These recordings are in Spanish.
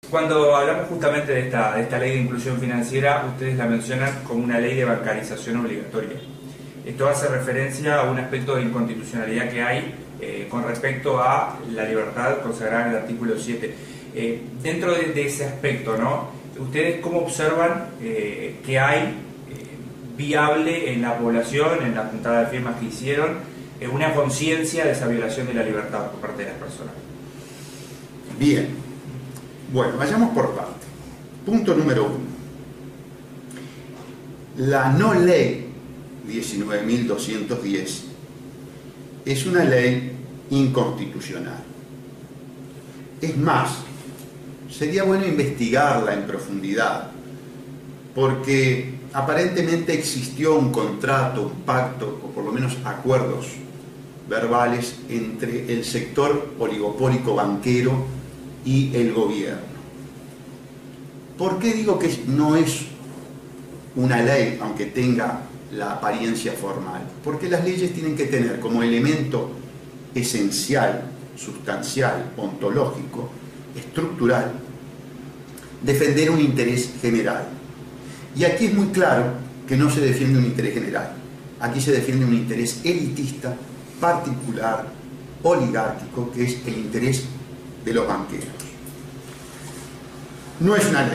Cuando hablamos justamente de esta ley de inclusión financiera, ustedes la mencionan como una ley de bancarización obligatoria. Esto hace referencia a un aspecto de inconstitucionalidad que hay con respecto a la libertad consagrada en el artículo 7. Dentro de ese aspecto, ¿no? ¿Ustedes cómo observan que hay viable en la población, en la juntada de firmas que hicieron, una conciencia de esa violación de la libertad por parte de las personas? Bien. Bueno, vayamos por parte. Punto número 1. La no ley 19.210 es una ley inconstitucional. Es más, sería bueno investigarla en profundidad, porque aparentemente existió un contrato, un pacto, o por lo menos acuerdos verbales entre el sector oligopólico banquero y el gobierno. ¿Por qué digo que no es una ley, aunque tenga la apariencia formal? Porque las leyes tienen que tener como elemento esencial, sustancial, ontológico, estructural, defender un interés general. Y aquí es muy claro que no se defiende un interés general. Aquí se defiende un interés elitista, particular, oligárquico, que es el interés de los banqueros. No es una ley,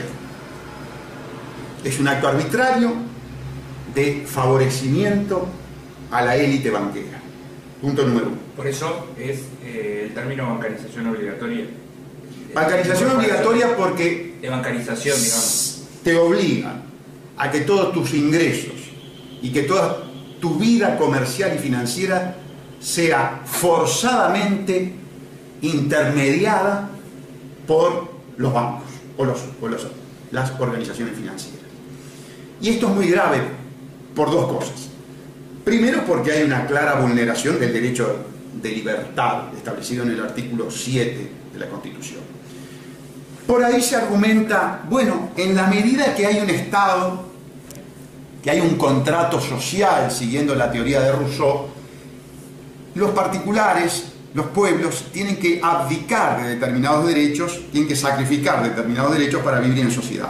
es un acto arbitrario de favorecimiento a la élite banquera. Punto número 1. Por eso es el término bancarización obligatoria. Bancarización obligatoria porque de bancarización, digamos, te obliga a que todos tus ingresos y que toda tu vida comercial y financiera sea forzadamente intermediada por los bancos o las organizaciones financieras. Y esto es muy grave por dos cosas. Primero, porque hay una clara vulneración del derecho de libertad establecido en el artículo 7 de la Constitución. Por ahí se argumenta, bueno, en la medida que hay un Estado, que hay un contrato social, siguiendo la teoría de Rousseau, los particulares, los pueblos, tienen que abdicar de determinados derechos, tienen que sacrificar determinados derechos para vivir en sociedad.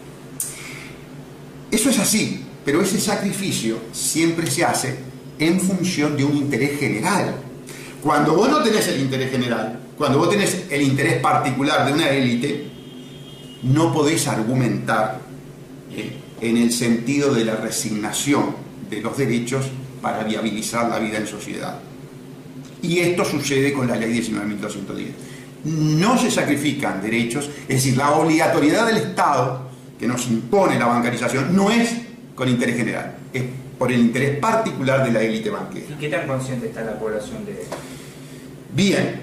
Eso es así, pero ese sacrificio siempre se hace en función de un interés general. Cuando vos no tenés el interés general, cuando vos tenés el interés particular de una élite, no podés argumentar en el sentido de la resignación de los derechos para viabilizar la vida en sociedad. Y esto sucede con la ley 19.210. No se sacrifican derechos, es decir, la obligatoriedad del Estado que nos impone la bancarización no es con interés general, es por el interés particular de la élite banquera. ¿Y qué tan consciente está la población de esto? Bien,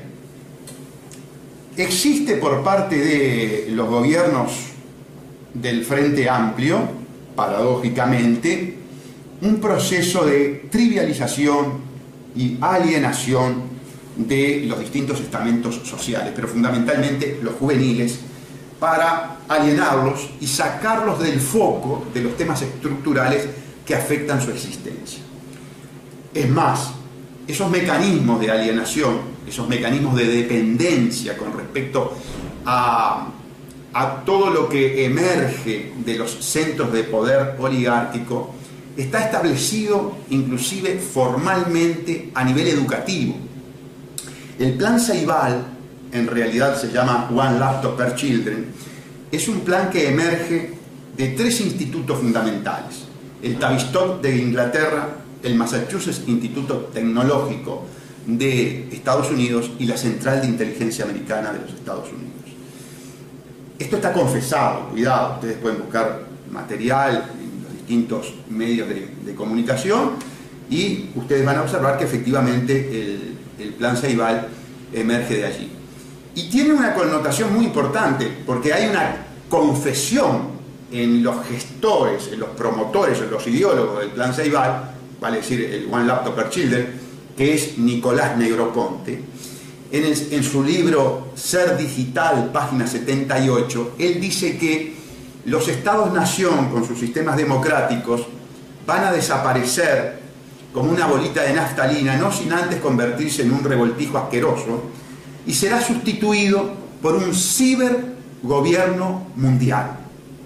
existe por parte de los gobiernos del Frente Amplio, paradójicamente, un proceso de trivialización y alienación de los distintos estamentos sociales, pero fundamentalmente los juveniles, para alienarlos y sacarlos del foco de los temas estructurales que afectan su existencia. Es más, esos mecanismos de alienación, esos mecanismos de dependencia con respecto a todo lo que emerge de los centros de poder oligárquico, está establecido inclusive formalmente a nivel educativo. El plan Ceibal, en realidad se llama One Laptop per Children, es un plan que emerge de tres institutos fundamentales: el Tavistock de Inglaterra, el Massachusetts Instituto Tecnológico de Estados Unidos y la Central de Inteligencia Americana de los Estados Unidos. Esto está confesado, cuidado, ustedes pueden buscar material en los distintos medios de comunicación y ustedes van a observar que efectivamente el plan Ceibal emerge de allí. Y tiene una connotación muy importante, porque hay una confesión en los gestores, en los promotores, en los ideólogos del plan Ceibal, vale decir el One Laptop per Children, que es Nicolás Negroponte. En su libro Ser Digital, página 78, él dice que los estados-nación con sus sistemas democráticos van a desaparecer como una bolita de naftalina, no sin antes convertirse en un revoltijo asqueroso, y será sustituido por un gobierno mundial.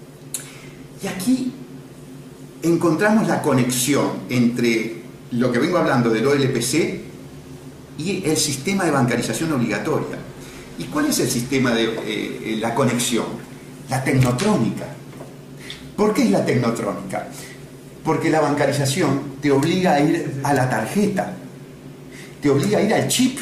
Y aquí encontramos la conexión entre lo que vengo hablando del OLPC y el sistema de bancarización obligatoria. ¿Y cuál es el sistema de la conexión? La tecnotrónica. ¿Por qué es la tecnotrónica? Porque la bancarización te obliga a ir a la tarjeta, te obliga a ir al chip.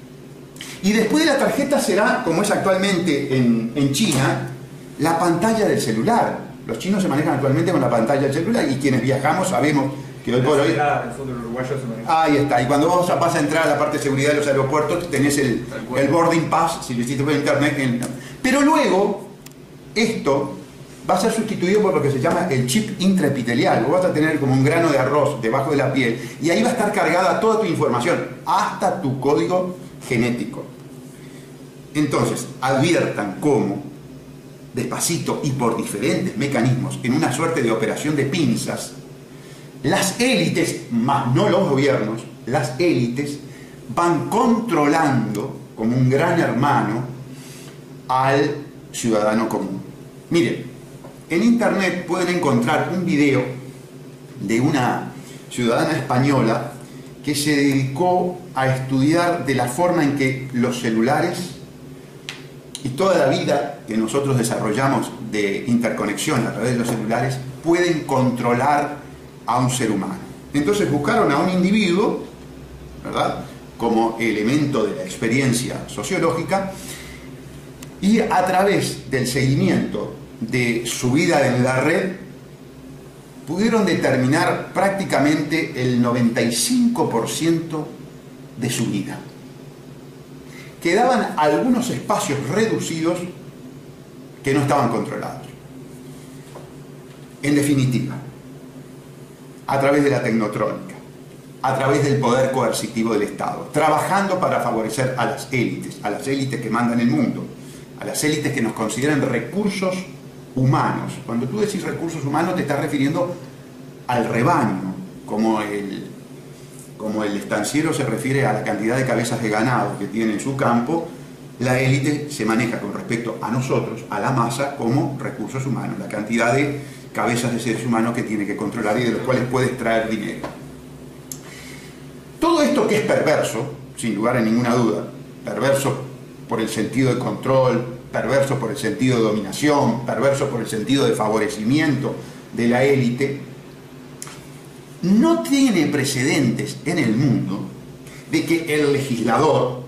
Y después de la tarjeta será, como es actualmente en China, la pantalla del celular. Los chinos se manejan actualmente con la pantalla del celular y quienes viajamos sabemos que hoy por hoy... El fútbol uruguayo se maneja. Ahí está. Y cuando vos vas a entrar a la parte de seguridad de los aeropuertos, tenés el boarding pass, si lo hiciste por internet. Pero luego, esto va a ser sustituido por lo que se llama el chip intraepitelial. Vos vas a tener como un grano de arroz debajo de la piel y ahí va a estar cargada toda tu información, hasta tu código genético. Entonces, adviertan cómo, despacito y por diferentes mecanismos, en una suerte de operación de pinzas, las élites, más no los gobiernos, las élites van controlando como un gran hermano al ciudadano común. Miren, en internet pueden encontrar un video de una ciudadana española que se dedicó a estudiar de la forma en que los celulares y toda la vida que nosotros desarrollamos de interconexión a través de los celulares pueden controlar a un ser humano. Entonces buscaron a un individuo, ¿verdad?, como elemento de la experiencia sociológica, y a través del seguimiento de su vida en la red pudieron determinar prácticamente el 95% de su vida. Quedaban algunos espacios reducidos que no estaban controlados. En definitiva, a través de la tecnotrónica, a través del poder coercitivo del Estado, trabajando para favorecer a las élites que mandan el mundo, a las élites que nos consideran recursos humanos. Cuando tú decís recursos humanos te estás refiriendo al rebaño, como el estanciero se refiere a la cantidad de cabezas de ganado que tiene en su campo. La élite se maneja con respecto a nosotros, a la masa, como recursos humanos, la cantidad de cabezas de seres humanos que tiene que controlar y de los cuales puede extraer dinero. Todo esto que es perverso, sin lugar a ninguna duda, perverso por el sentido de control, perverso por el sentido de dominación, perverso por el sentido de favorecimiento de la élite, no tiene precedentes en el mundo de que el legislador,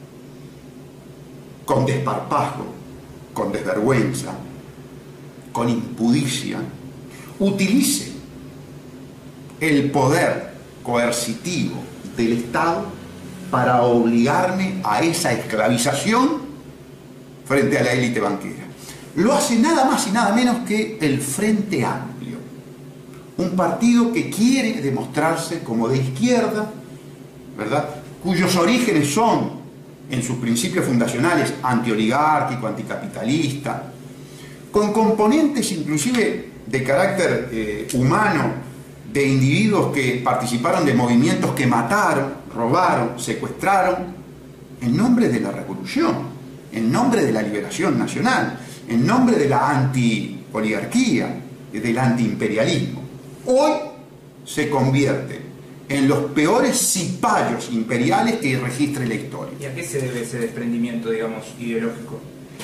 con desparpajo, con desvergüenza, con impudicia, utilice el poder coercitivo del Estado para obligarme a esa esclavización frente a la élite banquera. Lo hace nada más y nada menos que el Frente Amplio, un partido que quiere demostrarse como de izquierda, ¿verdad?, cuyos orígenes son, en sus principios fundacionales, antioligárquico, anticapitalista, con componentes inclusive de carácter humano, de individuos que participaron de movimientos que mataron, robaron, secuestraron, en nombre de la revolución, en nombre de la liberación nacional, en nombre de la anti-oligarquía, del antiimperialismo. Hoy se convierte en los peores cipayos imperiales que registre la historia. ¿Y a qué se debe ese desprendimiento, digamos, ideológico?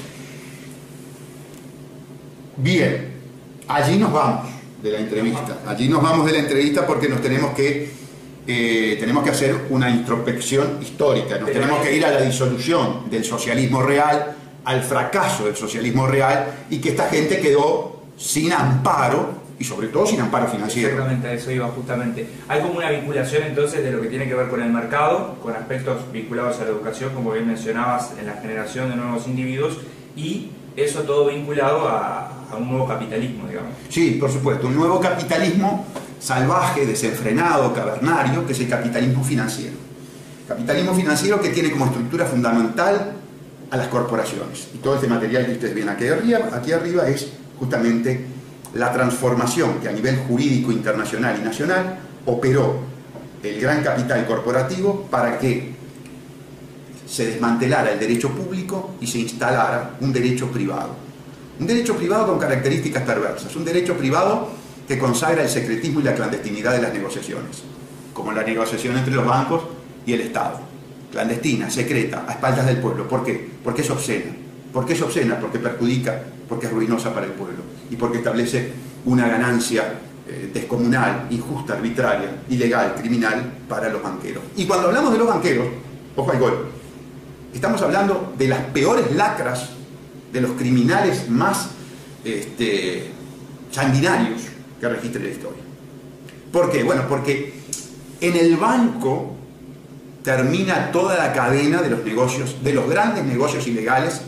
Bien, allí nos vamos de la entrevista. Allí nos vamos de la entrevista porque nos tenemos que hacer una introspección histórica. Nos tenemos que ir a la disolución del socialismo real, al fracaso del socialismo real, y que esta gente quedó sin amparo, y sobre todo sin amparo financiero. Exactamente, a eso iba justamente. Hay como una vinculación entonces de lo que tiene que ver con el mercado, con aspectos vinculados a la educación, como bien mencionabas, en la generación de nuevos individuos, y eso todo vinculado a un nuevo capitalismo, digamos. Sí, por supuesto, un nuevo capitalismo salvaje, desenfrenado, cavernario, que es el capitalismo financiero. Capitalismo financiero que tiene como estructura fundamental a las corporaciones. Y todo este material que ustedes ven aquí arriba es justamente la transformación que a nivel jurídico internacional y nacional operó el gran capital corporativo para que se desmantelara el derecho público y se instalara un derecho privado. Un derecho privado con características perversas, un derecho privado que consagra el secretismo y la clandestinidad de las negociaciones, como la negociación entre los bancos y el Estado. Clandestina, secreta, a espaldas del pueblo. ¿Por qué? Porque es obscena. ¿Por qué es obscena? Porque perjudica, porque es ruinosa para el pueblo y porque establece una ganancia descomunal, injusta, arbitraria, ilegal, criminal para los banqueros. Y cuando hablamos de los banqueros, ojo al gol, estamos hablando de las peores lacras, de los criminales más sanguinarios que registre la historia. ¿Por qué? Bueno, porque en el banco termina toda la cadena de los negocios, de los grandes negocios ilegales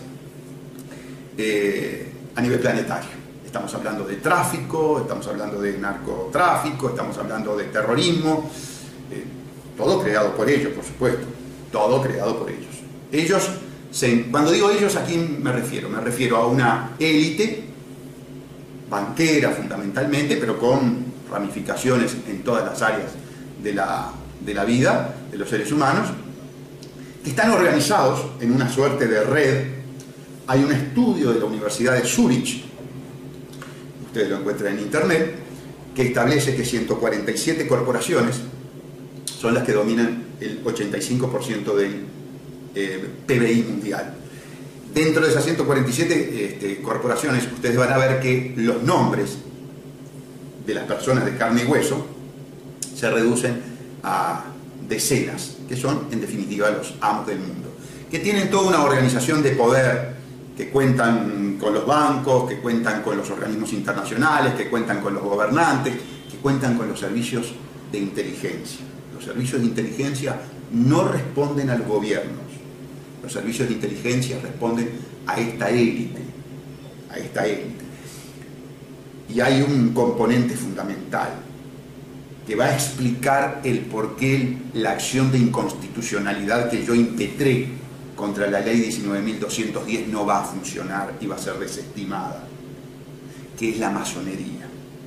a nivel planetario. Estamos hablando de tráfico, estamos hablando de narcotráfico, estamos hablando de terrorismo, todo creado por ellos, por supuesto, todo creado por ellos. Cuando digo ellos, ¿a quién me refiero? Me refiero a una élite banquera fundamentalmente, pero con ramificaciones en todas las áreas de la vida de los seres humanos, que están organizados en una suerte de red. Hay un estudio de la Universidad de Zúrich, ustedes lo encuentran en internet, que establece que 147 corporaciones son las que dominan el 85% del PBI mundial. Dentro de esas 147 corporaciones, ustedes van a ver que los nombres de las personas de carne y hueso se reducen a decenas, que son en definitiva los amos del mundo, que tienen toda una organización de poder, que cuentan con los bancos, que cuentan con los organismos internacionales, que cuentan con los gobernantes, que cuentan con los servicios de inteligencia. Los servicios de inteligencia no responden a los gobiernos, los servicios de inteligencia responden a esta élite, a esta élite. Y hay un componente fundamental que va a explicar el porqué la acción de inconstitucionalidad que yo impetré contra la ley 19.210 no va a funcionar y va a ser desestimada, que es la masonería.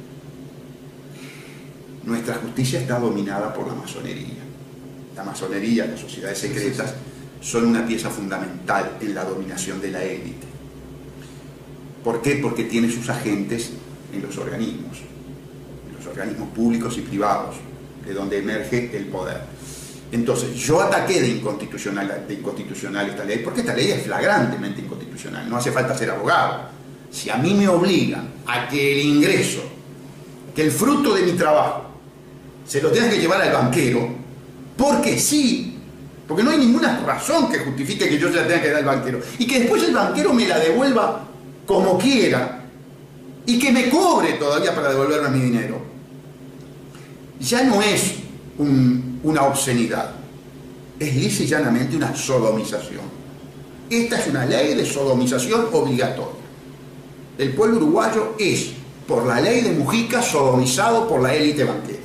Nuestra justicia está dominada por la masonería. La masonería, las sociedades secretas, son una pieza fundamental en la dominación de la élite. ¿Por qué? Porque tiene sus agentes en los organismos públicos y privados, de donde emerge el poder. Entonces, yo ataqué de inconstitucional esta ley, porque esta ley es flagrantemente inconstitucional, no hace falta ser abogado. Si a mí me obligan a que el ingreso, que el fruto de mi trabajo, se lo tenga que llevar al banquero, porque sí, porque no hay ninguna razón que justifique que yo se la tenga que dar al banquero, y que después el banquero me la devuelva como quiera, y que me cobre todavía para devolverme mi dinero, ya no es una obscenidad, es lisa y llanamente una sodomización. Esta es una ley de sodomización obligatoria. El pueblo uruguayo es, por la ley de Mujica, sodomizado por la élite banquera.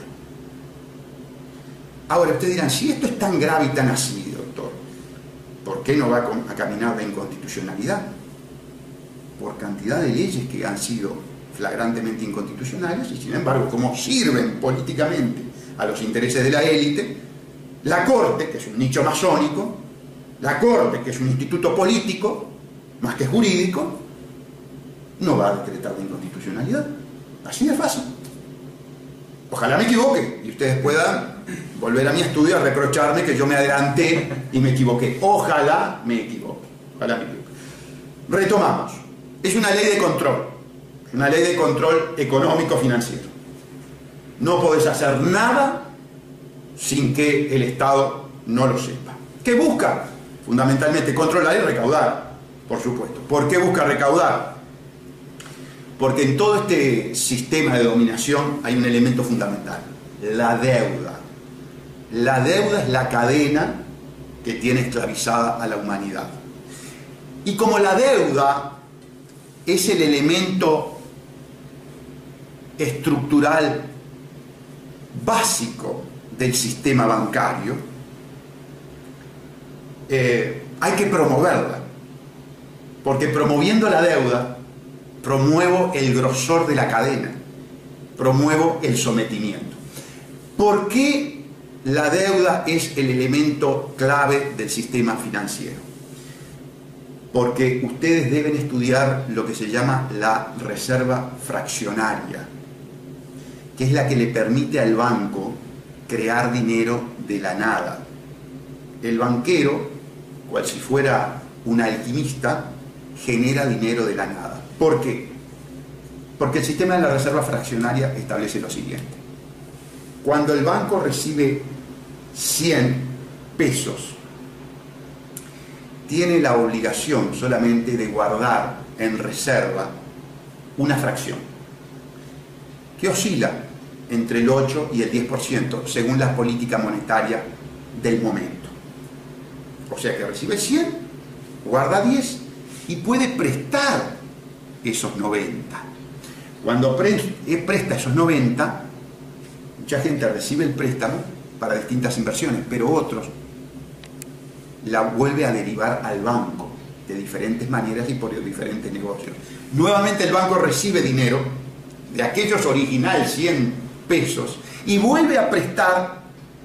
Ahora ustedes dirán, si esto es tan grave y tan así, doctor, ¿por qué no va a caminar la inconstitucionalidad? Por cantidad de leyes que han sido flagrantemente inconstitucionales y sin embargo, como sirven políticamente a los intereses de la élite, la Corte, que es un nicho masónico, la Corte, que es un instituto político, más que jurídico, no va a decretar la inconstitucionalidad. Así de fácil. Ojalá me equivoque y ustedes puedan volver a mi estudio a reprocharme que yo me adelanté y me equivoqué. Ojalá me equivoque. Ojalá me equivoque. Retomamos. Es una ley de control. Una ley de control económico-financiero. No podés hacer nada sin que el Estado no lo sepa. ¿Qué busca? Fundamentalmente controlar y recaudar, por supuesto. ¿Por qué busca recaudar? Porque en todo este sistema de dominación hay un elemento fundamental, la deuda. La deuda es la cadena que tiene esclavizada a la humanidad. Y como la deuda es el elemento estructural básico del sistema bancario, hay que promoverla, porque promoviendo la deuda promuevo el grosor de la cadena, promuevo el sometimiento. ¿Por qué la deuda es el elemento clave del sistema financiero? porque ustedes deben estudiar lo que se llama la reserva fraccionaria, que es la que le permite al banco crear dinero de la nada. El banquero, cual si fuera un alquimista, genera dinero de la nada. ¿Por qué? Porque el sistema de la reserva fraccionaria establece lo siguiente. Cuando el banco recibe 100 pesos, tiene la obligación solamente de guardar en reserva una fracción, que oscila entre el 8 y el 10% según la política monetaria del momento. O sea que recibe 100, guarda 10 y puede prestar esos 90. Cuando presta esos 90, mucha gente recibe el préstamo para distintas inversiones, pero otros la vuelve a derivar al banco de diferentes maneras y por diferentes negocios. Nuevamente el banco recibe dinero de aquellos originales 100 pesos y vuelve a prestar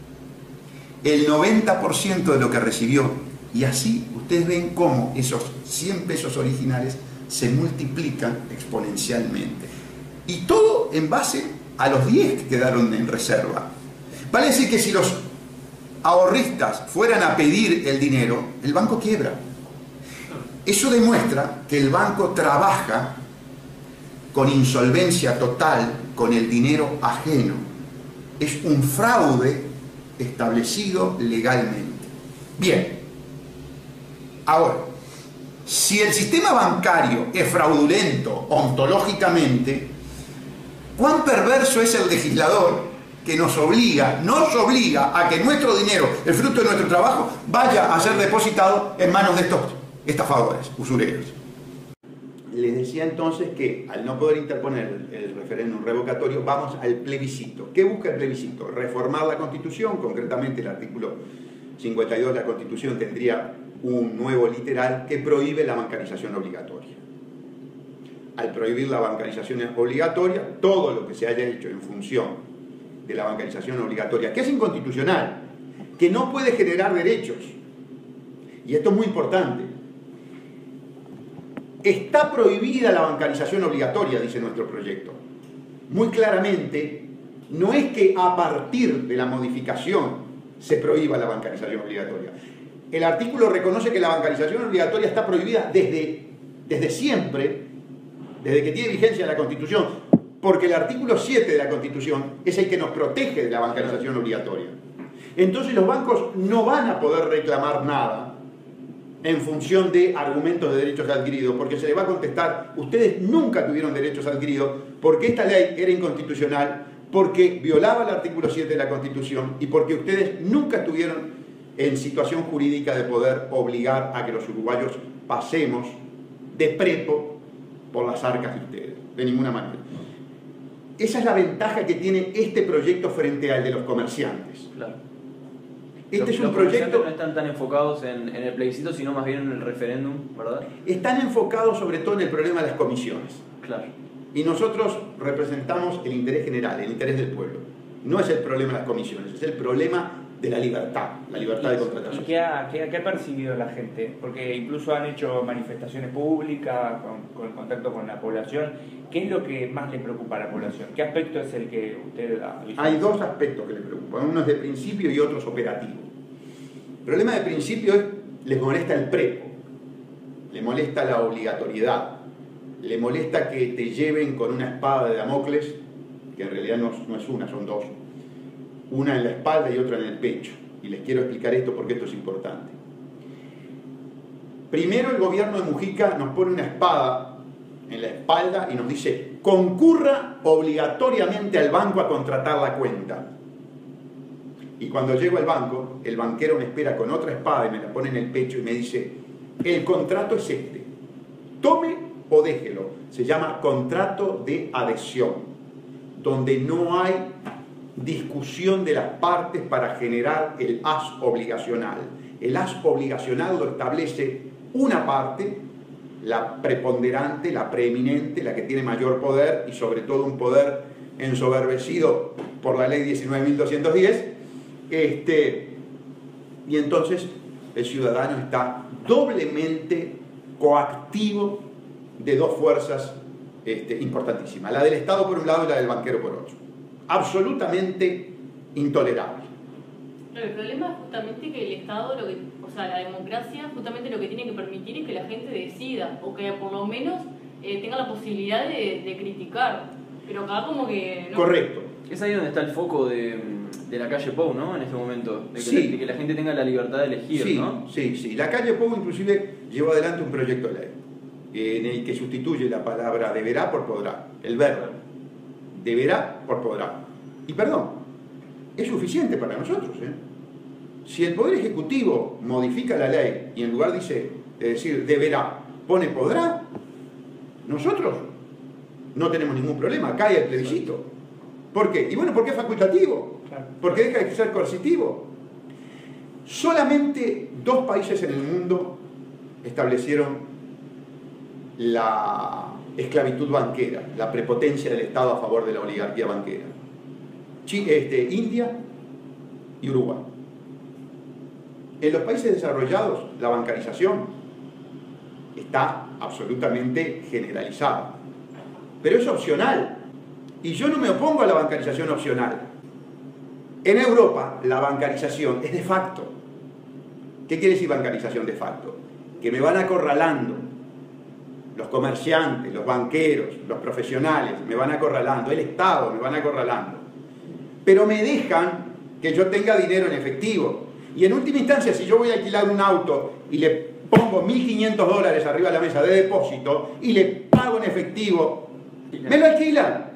el 90% de lo que recibió, y así ustedes ven cómo esos 100 pesos originales se multiplican exponencialmente, y todo en base a los 10 que quedaron en reserva. Vale decir que si los ahorristas fueran a pedir el dinero, el banco quiebra. Eso demuestra que el banco trabaja con insolvencia total, con el dinero ajeno. Es un fraude establecido legalmente. Bien, ahora, si el sistema bancario es fraudulento ontológicamente, ¿cuán perverso es el legislador que nos obliga a que nuestro dinero, el fruto de nuestro trabajo, vaya a ser depositado en manos de estos estafadores, usureros? Les decía entonces que al no poder interponer el referéndum revocatorio, vamos al plebiscito. ¿Qué busca el plebiscito? Reformar la Constitución, concretamente el artículo 52 de la Constitución tendría un nuevo literal que prohíbe la bancarización obligatoria. Al prohibir la bancarización obligatoria, todo lo que se haya hecho en función de la bancarización obligatoria, que es inconstitucional, que no puede generar derechos, y esto es muy importante, está prohibida la bancarización obligatoria, dice nuestro proyecto. Muy claramente, no es que a partir de la modificación se prohíba la bancarización obligatoria. El artículo reconoce que la bancarización obligatoria está prohibida desde siempre, desde que tiene vigencia la Constitución, porque el artículo 7 de la Constitución es el que nos protege de la bancarización obligatoria. Entonces los bancos no van a poder reclamar nada en función de argumentos de derechos adquiridos, porque se les va a contestar: ustedes nunca tuvieron derechos adquiridos porque esta ley era inconstitucional, porque violaba el artículo 7 de la Constitución y porque ustedes nunca estuvieron en situación jurídica de poder obligar a que los uruguayos pasemos de prepo por las arcas de ustedes, de ninguna manera. Esa es la ventaja que tiene este proyecto frente al de los comerciantes. Claro. Este es un los proyecto... no están tan enfocados en el plebiscito, sino más bien en el referéndum, ¿verdad? Están enfocados sobre todo en el problema de las comisiones. Claro. Y nosotros representamos el interés general, el interés del pueblo. No es el problema de las comisiones, es el problema de la libertad de contratación. ¿Y qué ha percibido la gente? Porque incluso han hecho manifestaciones públicas con contacto con la población. ¿Qué es lo que más le preocupa a la población? ¿Qué aspecto es el que usted ha visto? Hay dos aspectos que le preocupan, uno es de principio y otro es operativo. El problema de principio es: les molesta el prepo, le molesta la obligatoriedad, le molesta que te lleven con una espada de Damocles, que en realidad no es una, son dos. Una en la espalda y otra en el pecho. Y les quiero explicar esto porque esto es importante. Primero, el gobierno de Mujica nos pone una espada en la espalda y nos dice: concurra obligatoriamente al banco a contratar la cuenta. Y cuando llego al banco, el banquero me espera con otra espada y me la pone en el pecho y me dice: el contrato es este, tome o déjelo. Se llama contrato de adhesión, donde no hay discusión de las partes para generar el as obligacional. El as obligacional lo establece una parte, la preponderante, la preeminente, la que tiene mayor poder, y sobre todo un poder ensoberbecido por la ley 19.210, y entonces el ciudadano está doblemente coactivo de dos fuerzas importantísimas, la del Estado por un lado y la del banquero por otro. Absolutamente intolerable. Claro, el problema es justamente que el Estado, o sea, la democracia, justamente lo que tiene que permitir es que la gente decida, o que por lo menos tenga la posibilidad de criticar. Pero acá como que no. Correcto. Es ahí donde está el foco de la calle Pou, ¿no? En este momento. De que, Sí. de que la gente tenga la libertad de elegir, Sí, ¿no? sí. La calle Pou inclusive llevó adelante un proyecto de ley en el que sustituye la palabra deberá por podrá. El verbo. Deberá por podrá. Y perdón, es suficiente para nosotros, ¿eh? Si el Poder Ejecutivo modifica la ley y en lugar de decir deberá, pone podrá, nosotros no tenemos ningún problema, cae el plebiscito. ¿Por qué? Y bueno, porque es facultativo, porque deja de ser coercitivo. Solamente 2 países en el mundo establecieron la esclavitud banquera, la prepotencia del Estado a favor de la oligarquía banquera. India y Uruguay. En los países desarrollados, la bancarización está absolutamente generalizada. Pero es opcional. Y yo no me opongo a la bancarización opcional. En Europa, la bancarización es de facto. ¿Qué quiere decir bancarización de facto? Que me van acorralando los comerciantes, los banqueros, los profesionales, me van acorralando, el Estado me van acorralando. Pero me dejan que yo tenga dinero en efectivo. Y en última instancia, si yo voy a alquilar un auto y le pongo $1.500 arriba de la mesa de depósito y le pago en efectivo, me lo alquilan.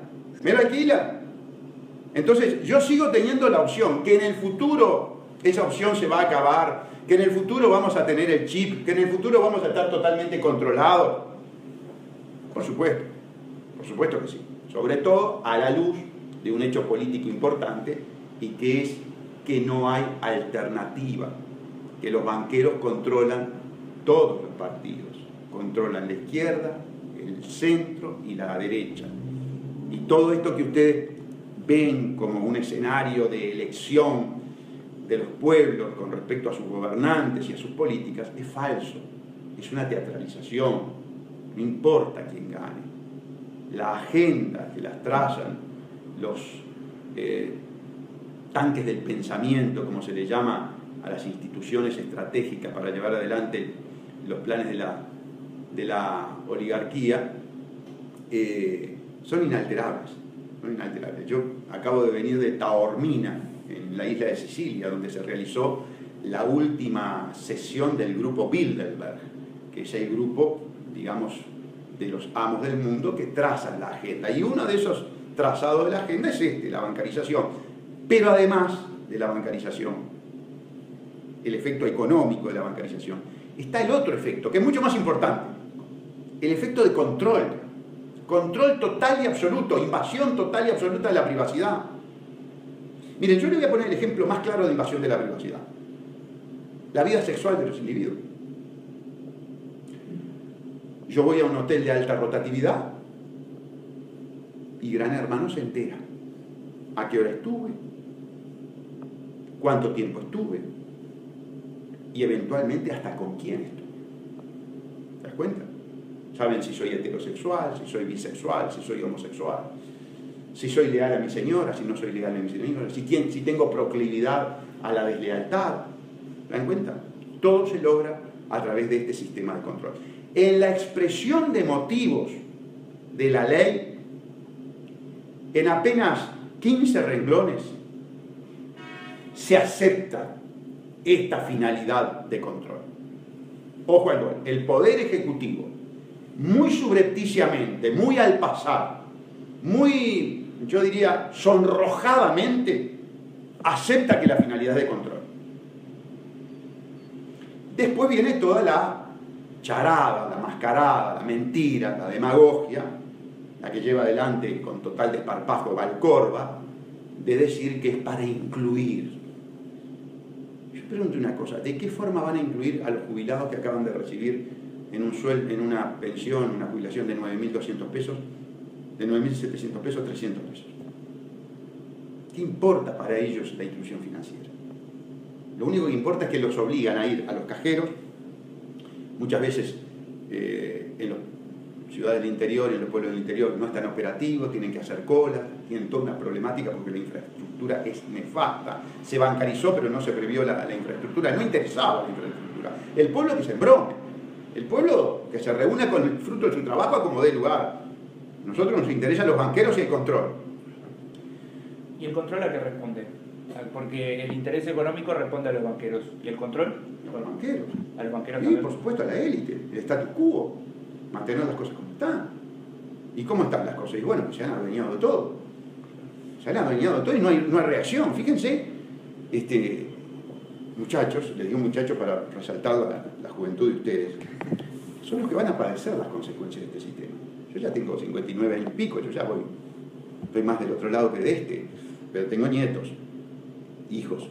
Entonces, yo sigo teniendo la opción, que en el futuro esa opción se va a acabar, que en el futuro vamos a tener el chip, que en el futuro vamos a estar totalmente controlados. Por supuesto que sí. Sobre todo a la luz de un hecho político importante y que es que no hay alternativa, que los banqueros controlan todos los partidos, controlan la izquierda, el centro y la derecha. Y todo esto que ustedes ven como un escenario de elección de los pueblos con respecto a sus gobernantes y a sus políticas es falso, es una teatralización, no importa quién gane. La agenda que las trazan los tanques del pensamiento, como se le llama a las instituciones estratégicas para llevar adelante los planes de la oligarquía, son inalterables. Yo acabo de venir de Taormina, en la isla de Sicilia, donde se realizó la última sesión del grupo Bilderberg, que es el grupo, digamos, de los amos del mundo que trazan la agenda. Y uno de esos trazados de la agenda es la bancarización. Pero además de la bancarización, el efecto económico de la bancarización, está el otro efecto, que es mucho más importante, el efecto de control. Control total y absoluto, invasión total y absoluta de la privacidad. Miren, yo le voy a poner el ejemplo más claro de invasión de la privacidad. La vida sexual de los individuos. Yo voy a un hotel de alta rotatividad y Gran Hermano se entera a qué hora estuve, cuánto tiempo estuve y eventualmente hasta con quién estuve. ¿Te das cuenta? Saben si soy heterosexual, si soy bisexual, si soy homosexual, si soy leal a mi señora, si no soy leal a mi señora, si tengo proclividad a la deslealtad. ¿Se dan cuenta? Todo se logra a través de este sistema de control. En la expresión de motivos de la ley, en apenas 15 renglones, se acepta esta finalidad de control. Ojo al gol, el Poder Ejecutivo, muy subrepticiamente, muy al pasar, muy, yo diría, sonrojadamente, acepta que la finalidad es de control. Después viene toda la charada, la mascarada, la mentira, la demagogia, la que lleva adelante con total desparpajo Valcorba, de decir que es para incluir. Yo pregunto una cosa, ¿de qué forma van a incluir a los jubilados que acaban de recibir en un sueldo, en una pensión, una jubilación de 9.200 pesos, de 9.700 pesos, 300 pesos? ¿Qué importa para ellos la inclusión financiera? Lo único que importa es que los obligan a ir a los cajeros, muchas veces en las ciudades del interior y en los pueblos del interior no están operativos, tienen que hacer colas, tienen toda una problemática porque la infraestructura es nefasta. Se bancarizó, pero no se previó la infraestructura, no interesaba la infraestructura. El pueblo que sembró, el pueblo que se reúne con el fruto de su trabajo como dé lugar. A nosotros nos interesan los banqueros y el control. ¿Y el control a qué responde? Porque el interés económico responde a los banqueros. ¿Y el control? A los banqueros. A los banqueros Y también. por supuesto a la élite, el status quo, mantener las cosas como están. ¿Y cómo están las cosas? Y bueno, pues se han adueñado de todo. Se han adueñado de todo y no hay reacción. Fíjense, muchachos, les digo muchachos para resaltar la juventud de ustedes, son los que van a padecer las consecuencias de este sistema. Yo ya tengo 59 años y pico, yo ya estoy más del otro lado que de este, pero tengo nietos, hijos.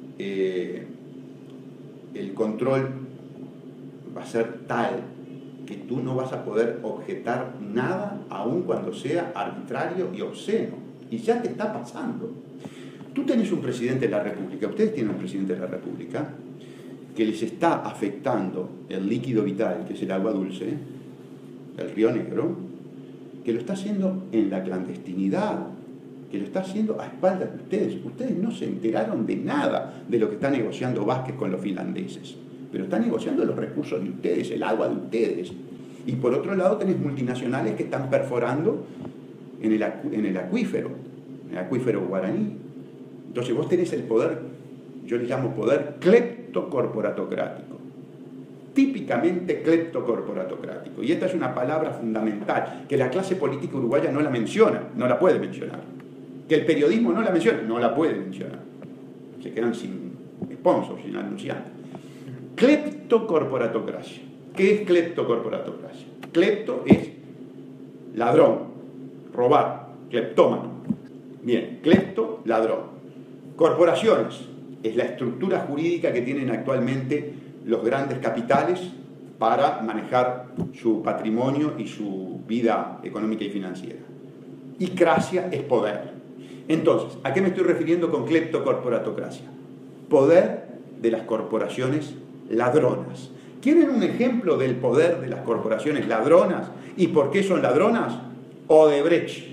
El control va a ser tal que tú no vas a poder objetar nada, aun cuando sea arbitrario y obsceno. Y ya te está pasando. Tú tenés un presidente de la República, ustedes tienen un presidente de la República, que les está afectando el líquido vital, que es el agua dulce, el Río Negro, que lo está haciendo en la clandestinidad, que lo está haciendo a espaldas de ustedes. Ustedes no se enteraron de nada de lo que está negociando Vázquez con los finlandeses, pero está negociando los recursos de ustedes, el agua de ustedes. Y por otro lado tenés multinacionales que están perforando en el acuífero guaraní. Entonces vos tenés el poder, yo le llamo poder cleptocorporatocrático, típicamente cleptocorporatocrático. Y esta es una palabra fundamental, que la clase política uruguaya no la menciona, no la puede mencionar. Que el periodismo no la menciona, no la puede mencionar. Se quedan sin sponsors, sin anunciantes. Cleptocorporatocracia. ¿Qué es cleptocorporatocracia? Clepto es ladrón, robar, cleptómano. Bien, clepto, ladrón. Corporaciones es la estructura jurídica que tienen actualmente los grandes capitales para manejar su patrimonio y su vida económica y financiera. Y cracia es poder. Entonces, ¿a qué me estoy refiriendo con cleptocorporatocracia? Poder de las corporaciones ladronas. ¿Quieren un ejemplo del poder de las corporaciones ladronas? ¿Y por qué son ladronas? Odebrecht,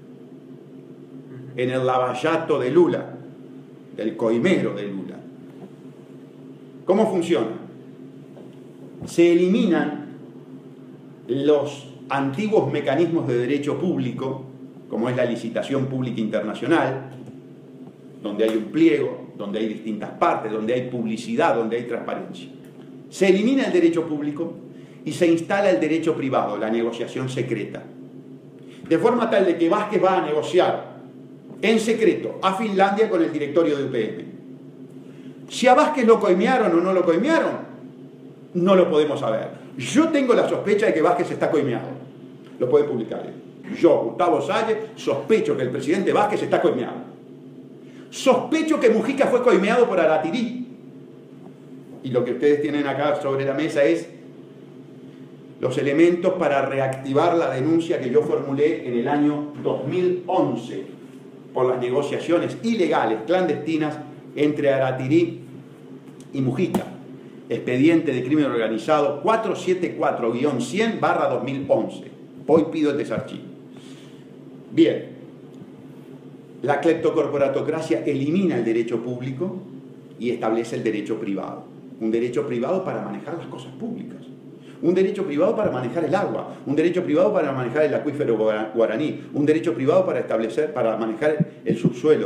en el lavallato de Lula, del coimero de Lula. ¿Cómo funciona? Se eliminan los antiguos mecanismos de derecho público, como es la licitación pública internacional, donde hay un pliego, donde hay distintas partes, donde hay publicidad, donde hay transparencia. Se elimina el derecho público y se instala el derecho privado, la negociación secreta. De forma tal de que Vázquez va a negociar en secreto a Finlandia con el directorio de UPM. Si a Vázquez lo coimearon o no lo coimearon, no lo podemos saber. Yo tengo la sospecha de que Vázquez está coimeado. Lo pueden publicar. Yo, Gustavo Salles, sospecho que el presidente Vázquez está coimeado. Sospecho que Mujica fue coimeado por Aratirí. Y lo que ustedes tienen acá sobre la mesa es los elementos para reactivar la denuncia que yo formulé en el año 2011 por las negociaciones ilegales, clandestinas, entre Aratirí y Mujica. Expediente de crimen organizado 474-100/2011. Hoy pido el desarchivo. Bien, la cleptocorporatocracia elimina el derecho público y establece el derecho privado. Un derecho privado para manejar las cosas públicas. Un derecho privado para manejar el agua, un derecho privado para manejar el acuífero guaraní, un derecho privado para manejar el subsuelo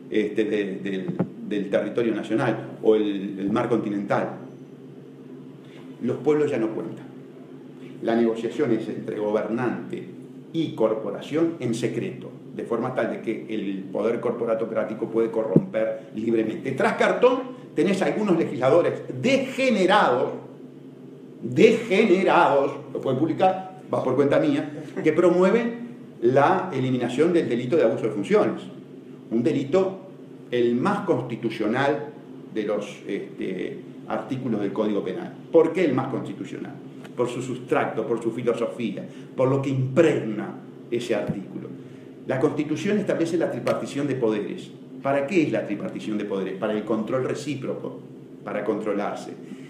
del territorio nacional o el mar continental. Los pueblos ya no cuentan. La negociación es entre gobernante y corporación en secreto, de forma tal de que el poder corporatocrático puede corromper libremente. Tras cartón tenés algunos legisladores degenerados, lo pueden publicar, va por cuenta mía, que promueven la eliminación del delito de abuso de funciones. Un delito el más constitucional de los artículos del Código Penal. ¿Por qué el más constitucional? Por su sustrato, por su filosofía, por lo que impregna ese artículo. La Constitución establece la tripartición de poderes. ¿Para qué es la tripartición de poderes? Para el control recíproco, para controlarse.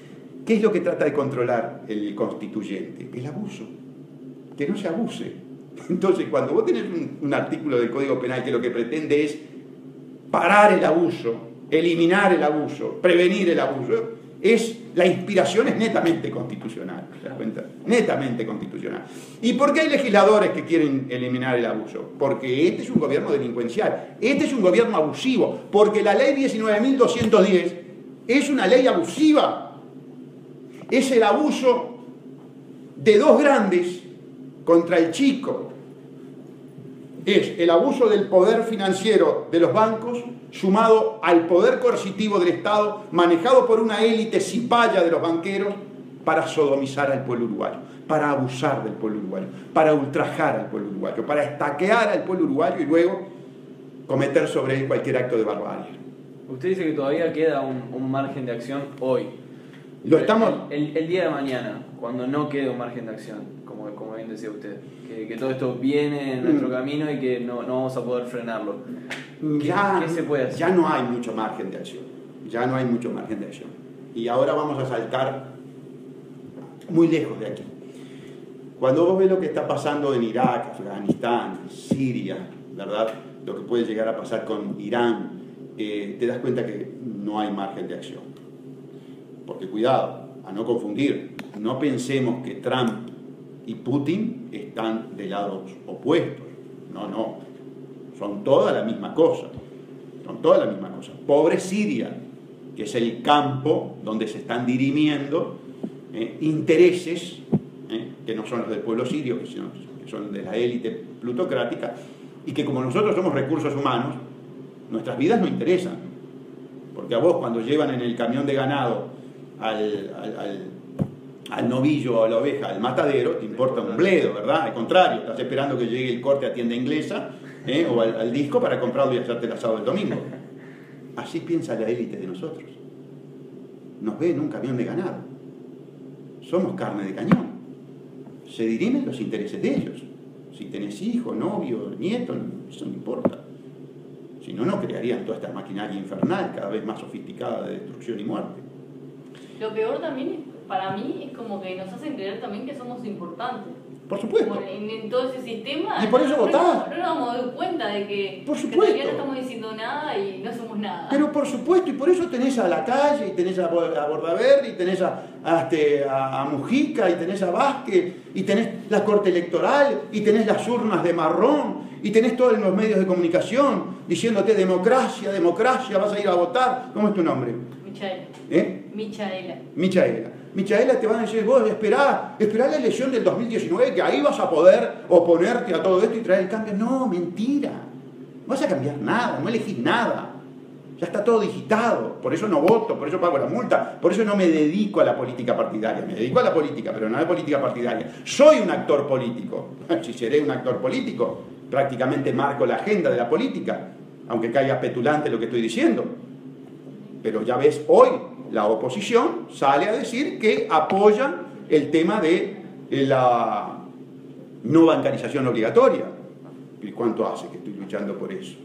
¿Qué es lo que trata de controlar el constituyente? El abuso, que no se abuse. Entonces, cuando vos tenés un artículo del Código Penal que lo que pretende es parar el abuso, eliminar el abuso, prevenir el abuso, la inspiración es netamente constitucional, ¿te das cuenta? Netamente constitucional. ¿Y por qué hay legisladores que quieren eliminar el abuso? Porque este es un gobierno delincuencial, este es un gobierno abusivo, porque la ley 19.210 es una ley abusiva. Es el abuso de dos grandes contra el chico. Es el abuso del poder financiero de los bancos sumado al poder coercitivo del Estado manejado por una élite cipaya de los banqueros para sodomizar al pueblo uruguayo, para abusar del pueblo uruguayo, para ultrajar al pueblo uruguayo, para estaquear al pueblo uruguayo y luego cometer sobre él cualquier acto de barbarie. Usted dice que todavía queda un margen de acción hoy. Lo estamos... el día de mañana, cuando no quede un margen de acción, como bien decía usted, que todo esto viene en nuestro camino y que no vamos a poder frenarlo. ¿Qué se puede hacer? Ya no hay mucho margen de acción. Ya no hay mucho margen de acción. Y ahora vamos a saltar muy lejos de aquí. Cuando vos ves lo que está pasando en Irak, Afganistán, Siria, ¿verdad? Lo que puede llegar a pasar con Irán, te das cuenta que no hay margen de acción. Porque cuidado, a no confundir, no pensemos que Trump y Putin están de lados opuestos. No, son toda la misma cosa. Son toda la misma cosa. Pobre Siria, que es el campo donde se están dirimiendo intereses que no son los del pueblo sirio, que son de la élite plutocrática, y que como nosotros somos recursos humanos, nuestras vidas no interesan. Porque a vos cuando llevan en el camión de ganado al novillo o a la oveja, al matadero, te importa un bledo, ¿verdad? Al contrario, estás esperando que llegue el corte a tienda inglesa o al disco para comprarlo y hacerte el asado el domingo. Así piensa la élite de nosotros. Nos ve en un camión de ganado. Somos carne de cañón. Se dirimen los intereses de ellos. Si tenés hijo, novio, nieto, eso no importa. Si no, no crearían toda esta maquinaria infernal cada vez más sofisticada de destrucción y muerte. Lo peor también, para mí, es como que nos hacen creer también que somos importantes. Por supuesto. Como en todo ese sistema. Y por eso votás. No nos vamos a dar cuenta de que, por supuesto, todavía no estamos diciendo nada y no somos nada. Pero por supuesto, y por eso tenés a Lacalle, y tenés a Bordaberry, y tenés a Mujica, y tenés a Vázquez, y tenés la Corte Electoral, y tenés las urnas de marrón, y tenés todos los medios de comunicación diciéndote democracia, democracia, vas a ir a votar. ¿Cómo es tu nombre? Michaela. Michaela, te van a decir, vos esperá la elección del 2019, que ahí vas a poder oponerte a todo esto y traer el cambio. No, mentira. No vas a cambiar nada, no elegís nada. Ya está todo digitado. Por eso no voto, por eso pago la multa, por eso no me dedico a la política partidaria. Me dedico a la política, pero no a la política partidaria. Soy un actor político. Si seré un actor político, prácticamente marco la agenda de la política, aunque caiga petulante lo que estoy diciendo. Pero ya ves, hoy la oposición sale a decir que apoya el tema de la no bancarización obligatoria. ¿Y cuánto hace que estoy luchando por eso?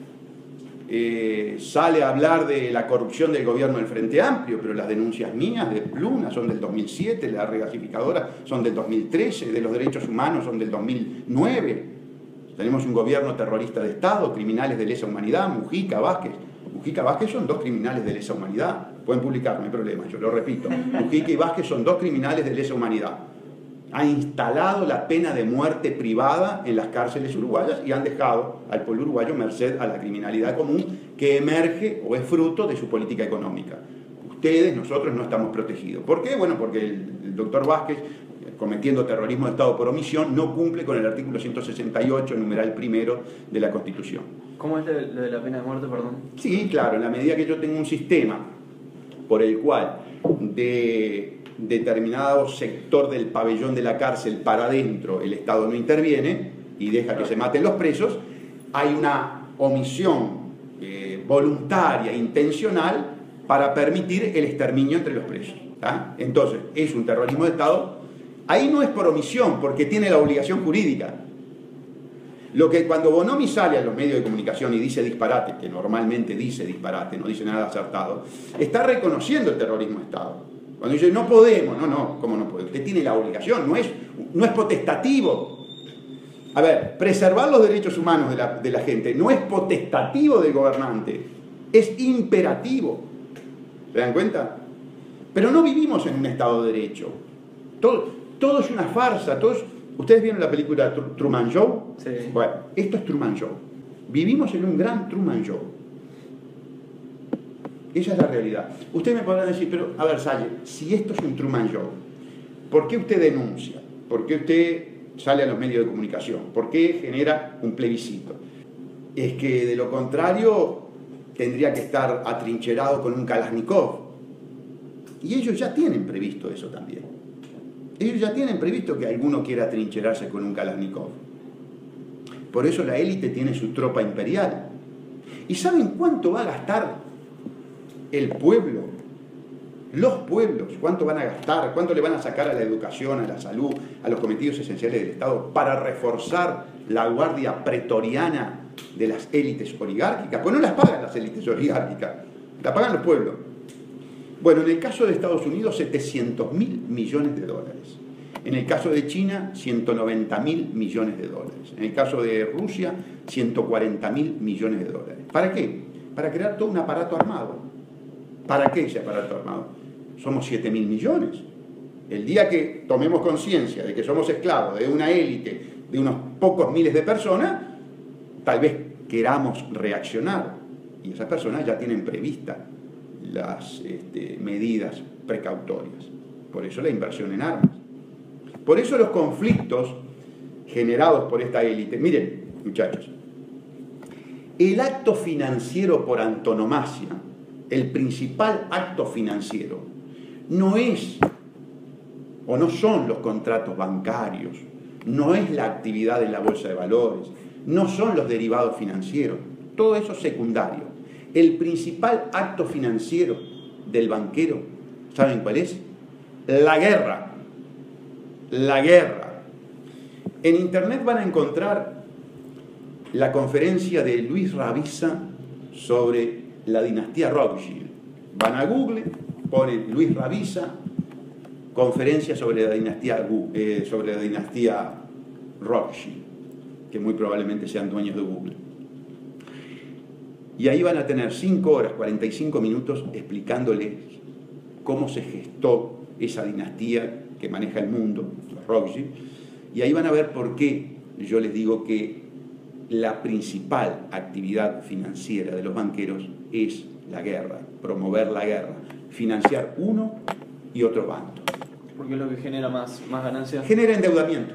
Sale a hablar de la corrupción del gobierno del Frente Amplio, pero las denuncias mías de Pluna son del 2007, de la regasificadora son del 2013, de los derechos humanos son del 2009. Tenemos un gobierno terrorista de Estado, criminales de lesa humanidad, Mujica, Vázquez. Mujica y Vázquez son dos criminales de lesa humanidad. Pueden publicar, no hay problema, yo lo repito. Mujica y Vázquez son dos criminales de lesa humanidad. Han instalado la pena de muerte privada en las cárceles uruguayas y han dejado al pueblo uruguayo merced a la criminalidad común que emerge o es fruto de su política económica. Ustedes, nosotros no estamos protegidos. ¿Por qué? Bueno, porque el doctor Vázquez, cometiendo terrorismo de Estado por omisión, no cumple con el artículo 168, numeral primero de la Constitución. ¿Cómo es lo de la pena de muerte, perdón? Sí, claro, en la medida que yo tengo un sistema por el cual de determinado sector del pabellón de la cárcel para adentro el Estado no interviene y deja que se maten los presos, hay una omisión voluntaria, intencional, para permitir el exterminio entre los presos. ¿Tá? Entonces, es un terrorismo de Estado. Ahí no es por omisión, porque tiene la obligación jurídica. Lo que cuando Bonomi sale a los medios de comunicación y dice disparate, que normalmente dice disparate, no dice nada acertado, está reconociendo el terrorismo de Estado. Cuando dice no podemos, no, ¿cómo no puede? Usted tiene la obligación, no es potestativo. A ver, preservar los derechos humanos de la gente no es potestativo del gobernante, es imperativo. ¿Se dan cuenta? Pero no vivimos en un Estado de Derecho. Todo es una farsa. ¿Ustedes vieron la película Truman Show? Sí. Bueno, esto es Truman Show. Vivimos en un gran Truman Show. Esa es la realidad. Ustedes me podrán decir, pero a ver, Salle, si esto es un Truman Show, ¿por qué usted denuncia? ¿Por qué usted sale a los medios de comunicación? ¿Por qué genera un plebiscito? Es que de lo contrario tendría que estar atrincherado con un Kalashnikov. Y ellos ya tienen previsto eso también. Ellos ya tienen previsto que alguno quiera atrincherarse con un Kalashnikov. Por eso la élite tiene su tropa imperial. ¿Y saben cuánto va a gastar el pueblo? Los pueblos, ¿cuánto van a gastar? ¿Cuánto le van a sacar a la educación, a la salud, a los cometidos esenciales del Estado para reforzar la guardia pretoriana de las élites oligárquicas? Pues no las pagan las élites oligárquicas, la pagan los pueblos. Bueno, en el caso de Estados Unidos, 700.000 millones de dólares. En el caso de China, 190.000 millones de dólares. En el caso de Rusia, 140.000 millones de dólares. ¿Para qué? Para crear todo un aparato armado. ¿Para qué ese aparato armado? Somos 7.000 millones. El día que tomemos conciencia de que somos esclavos de una élite de unos pocos miles de personas, tal vez queramos reaccionar. Y esas personas ya tienen previstas las medidas precautorias. Por eso la inversión en armas. Por eso los conflictos generados por esta élite. Miren, muchachos, el acto financiero por antonomasia, el principal acto financiero, no es o no son los contratos bancarios, no es la actividad en la bolsa de valores, no son los derivados financieros, todo eso es secundario. El principal acto financiero del banquero, ¿saben cuál es? La guerra. La guerra. En internet van a encontrar la conferencia de Luis Rabiza sobre la dinastía Rothschild. Van a Google, ponen Luis Rabiza, conferencia sobre la dinastía Rothschild, que muy probablemente sean dueños de Google. Y ahí van a tener 5 horas, 45 minutos explicándoles cómo se gestó esa dinastía que maneja el mundo, los Rothschild, y ahí van a ver por qué yo les digo que la principal actividad financiera de los banqueros es la guerra, promover la guerra, financiar uno y otro bando. Porque es lo que genera más ganancias. Genera endeudamiento.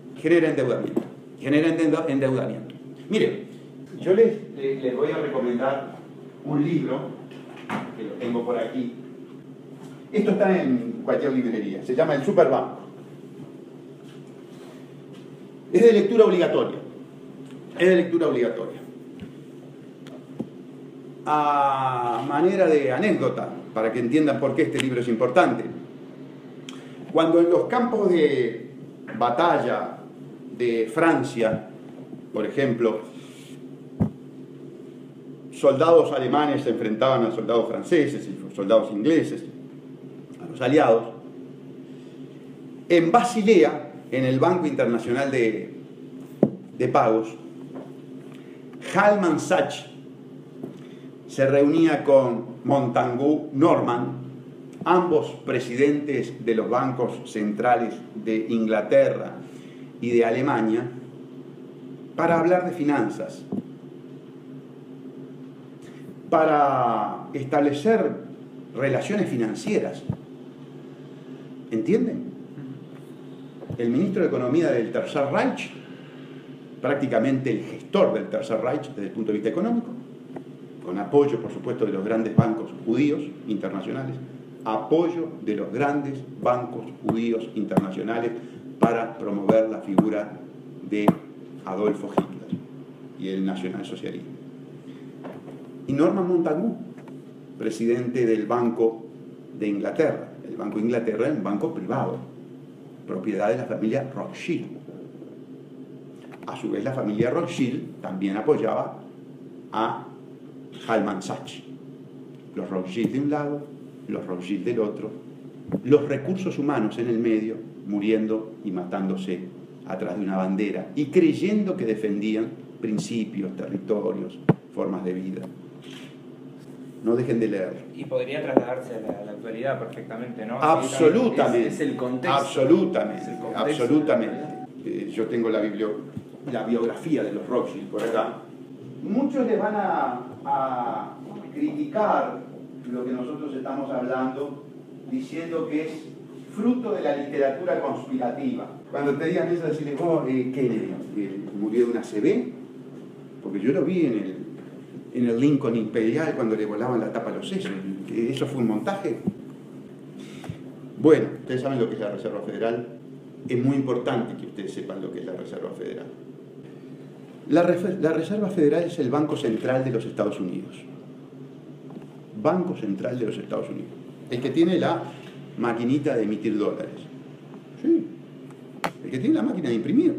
Miren, yo les voy a recomendar un libro, que lo tengo por aquí. Esto está en cualquier librería, se llama El Superbanco. Es de lectura obligatoria. A manera de anécdota, para que entiendan por qué este libro es importante. Cuando en los campos de batalla de Francia, por ejemplo, soldados alemanes se enfrentaban a soldados franceses y soldados ingleses, a los aliados, en Basilea, en el Banco Internacional de Pagos, Halman Sachs se reunía con Montagu Norman, ambos presidentes de los bancos centrales de Inglaterra y de Alemania, para hablar de finanzas, para establecer relaciones financieras. ¿Entienden? El ministro de Economía del Tercer Reich, prácticamente el gestor del Tercer Reich desde el punto de vista económico, con apoyo, por supuesto, de los grandes bancos judíos internacionales, apoyo de los grandes bancos judíos internacionales para promover la figura de Adolfo Hitler y el nacionalsocialismo. Y Norman Montagu, presidente del Banco de Inglaterra. El Banco de Inglaterra es un banco privado, propiedad de la familia Rothschild. A su vez, la familia Rothschild también apoyaba a Halman Sachs. Los Rothschild de un lado, los Rothschild del otro, los recursos humanos en el medio, muriendo y matándose atrás de una bandera y creyendo que defendían principios, territorios, formas de vida. No dejen de leer. Y podría trasladarse a la actualidad perfectamente, ¿no? Absolutamente. Es el contexto. Absolutamente. Es el contexto. Absolutamente. Yo tengo la biografía de los Rothschild por acá. Muchos les van a criticar lo que nosotros estamos hablando, diciendo que es fruto de la literatura conspirativa. Cuando te digan eso, decirles, ¿qué? ¿Murió de una CB? Porque yo lo vi en el Lincoln Imperial cuando le volaban la tapa a los sesos. ¿Que eso fue un montaje? Bueno, ustedes saben lo que es la Reserva Federal. Es muy importante que ustedes sepan lo que es la Reserva Federal. La Reserva Federal es el Banco Central de los Estados Unidos. Banco Central de los Estados Unidos. El que tiene la maquinita de emitir dólares. Sí. El que tiene la máquina de imprimir.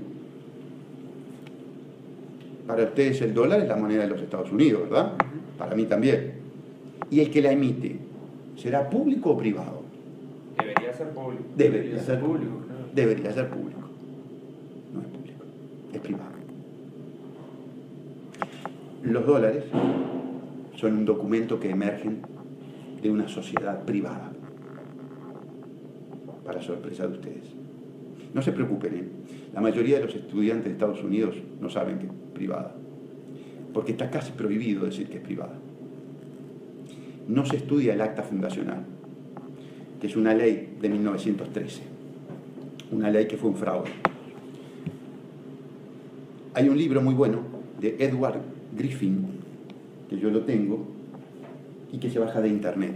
Para ustedes el dólar es la moneda de los Estados Unidos, ¿verdad? Para mí también. ¿Y el que la emite? ¿Será público o privado? Debería ser público. Debería ser público. Claro. Debería ser público. No es público, es privado. Los dólares son un documento que emergen de una sociedad privada. Para sorpresa de ustedes. No se preocupen, ¿eh? La mayoría de los estudiantes de Estados Unidos no saben que es privada, porque está casi prohibido decir que es privada. No se estudia el acta fundacional, que es una ley de 1913, una ley que fue un fraude. Hay un libro muy bueno de Edward Griffin, que yo lo tengo, y que se baja de internet,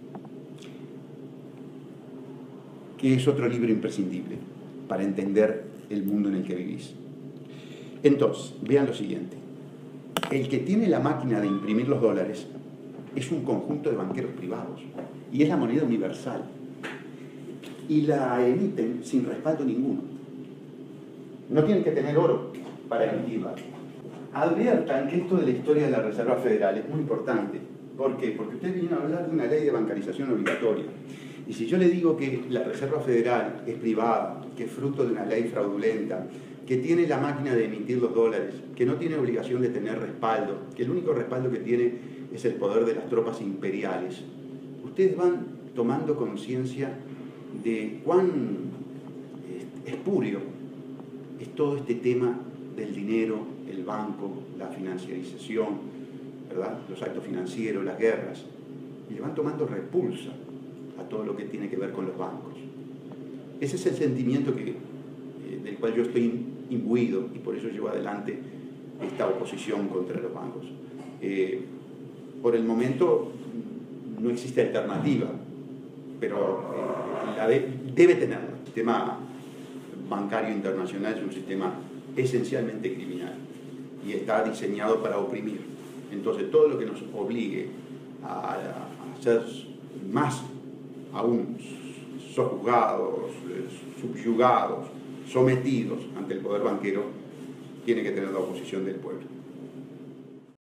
que es otro libro imprescindible para entender el mundo en el que vivís. Entonces, vean lo siguiente. El que tiene la máquina de imprimir los dólares es un conjunto de banqueros privados y es la moneda universal. Y la emiten sin respaldo ninguno. No tienen que tener oro para emitirla. Adviertan que esto de la historia de la Reserva Federal es muy importante. ¿Por qué? Porque ustedes vienen a hablar de una ley de bancarización obligatoria. Y si yo le digo que la Reserva Federal es privada, que es fruto de una ley fraudulenta, que tiene la máquina de emitir los dólares, que no tiene obligación de tener respaldo, que el único respaldo que tiene es el poder de las tropas imperiales, ustedes van tomando conciencia de cuán espurio es todo este tema del dinero, el banco, la financiarización, ¿verdad? Los actos financieros, las guerras, y le van tomando repulsa a todo lo que tiene que ver con los bancos. Ese es el sentimiento del cual yo estoy imbuido y por eso llevo adelante esta oposición contra los bancos. Por el momento no existe alternativa, pero debe tenerla. El sistema bancario internacional es un sistema esencialmente criminal y está diseñado para oprimir. Entonces todo lo que nos obligue a ser más aún sojuzgados, subyugados, sometidos ante el poder banquero, tiene que tener la oposición del pueblo.